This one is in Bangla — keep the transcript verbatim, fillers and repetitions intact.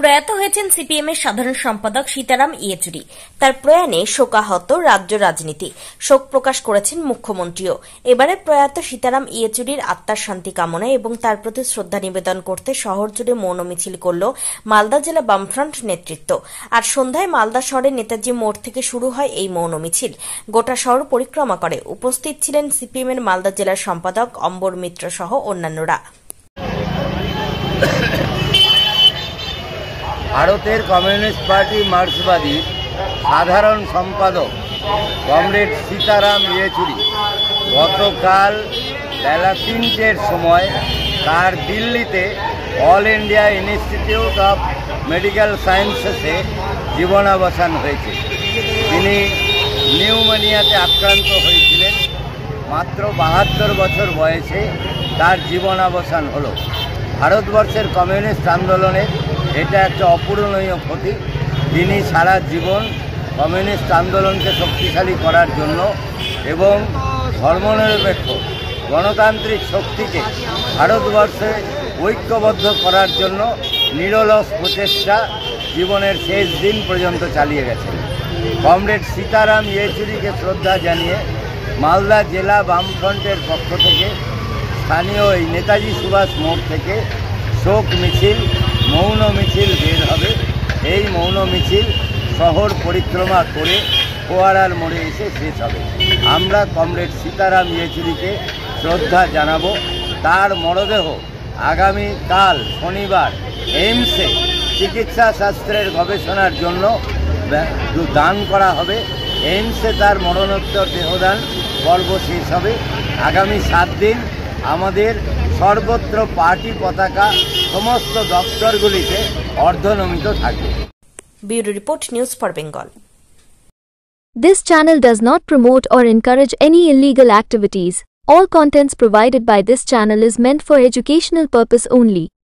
প্রয়াত হয়েছেন সিপিএম এর সাধারণ সম্পাদক সীতারাম ইয়েচুরি। তার প্রয়াণে শোকাহত রাজ্য রাজনীতি। শোক প্রকাশ করেছেন মুখ্যমন্ত্রীও। এবারে প্রয়াত সীতারাম ইয়েচুরির আত্মার শান্তি কামনায় এবং তার প্রতি শ্রদ্ধা নিবেদন করতে শহর জুড়ে মৌন মিছিল করল মালদা জেলা বামফ্রন্ট নেতৃত্ব। আর সন্ধ্যায় মালদা শহরের নেতাজি মোড় থেকে শুরু হয় এই মৌন মিছিল। গোটা শহর পরিক্রমা করে। উপস্থিত ছিলেন সিপিএম এর মালদা জেলার সম্পাদক অম্বর মিত্র সহ অন্যান্যরা। ভারতের কমিউনিস্ট পার্টি মার্ক্সবাদী সাধারণ সম্পাদক কমরেড সীতারাম ইয়েচুরি গতকাল বেলা তিনটের সময় তার দিল্লিতে All India Institute of Medical সায়েন্সেসে জীবনাবসান হয়েছে। তিনি নিউমোনিয়াতে আক্রান্ত হয়েছিলেন। মাত্র বাহাত্তর বছর বয়সে তার জীবনাবসান হলো। ভারতবর্ষের কমিউনিস্ট আন্দোলনের এটা একটা অপূরণীয় ক্ষতি। তিনি সারা জীবন কমিউনিস্ট আন্দোলনকে শক্তিশালী করার জন্য এবং ধর্মনিরপেক্ষ গণতান্ত্রিক শক্তিকে ভারতবর্ষে ঐক্যবদ্ধ করার জন্য নিরলস প্রচেষ্টা জীবনের শেষ দিন পর্যন্ত চালিয়ে গেছেন। কমরেড সীতারাম ইয়েচুরিকে শ্রদ্ধা জানিয়ে মালদা জেলা বামফ্রন্টের পক্ষ থেকে স্থানীয় এই নেতাজি সুভাষ মোড় থেকে শোক মিছিল মৌন মিছিল বের হবে। এই মৌন মিছিল শহর পরিক্রমা করে ফোয়ারার মোড়ে এসে শেষ হবে। আমরা কমরেড সীতারাম ইয়েচুরিকে শ্রদ্ধা জানাবো। তার মরদেহ আগামীকাল শনিবার এইমসে চিকিৎসা শাস্ত্রের গবেষণার জন্য দান করা হবে। এইমসে তার মরণোত্তর দেহদান পর্ব শেষ হবে। আগামী সাত দিন আমাদের সর্বত্র পার্টি পতাকা সমস্ত দপ্তরগুলিতে অর্ধনমিত থাকবে। Bureau report, news for Bengal. This channel does not promote or encourage any illegal activities. All contents provided by this channel is meant for educational purpose only.